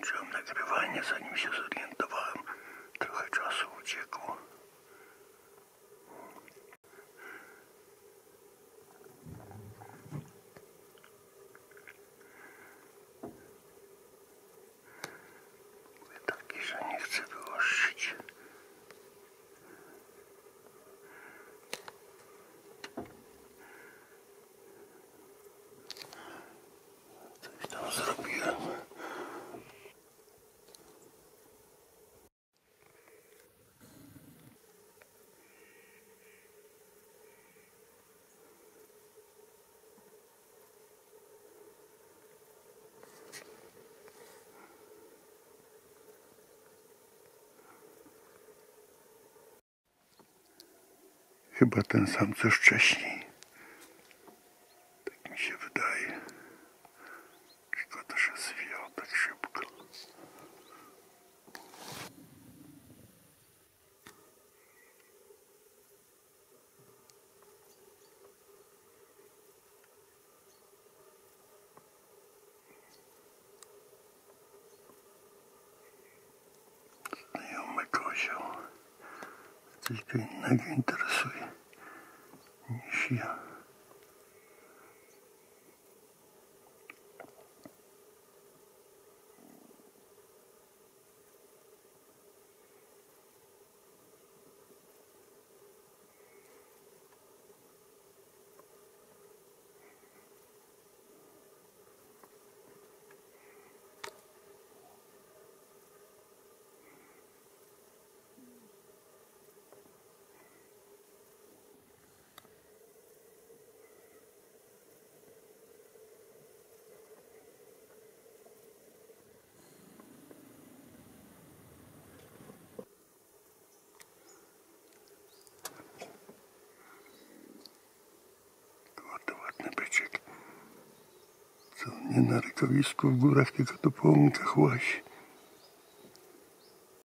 Skończyłem nagrywanie, zanim się zorientowałem. Trochę czasu uciekło. Mówię taki, że nie chcę wyłożyć. Coś tam zrobiłem. Chyba ten sam co wcześniej. Tak mi się wydaje. Szkoda, że zwijał tak szybko. Znajomy kozioł. Coś go innego interesuje niż ja. Ładny byczek. Co nie na rykowisku w górach, tylko to po łąkach łazi.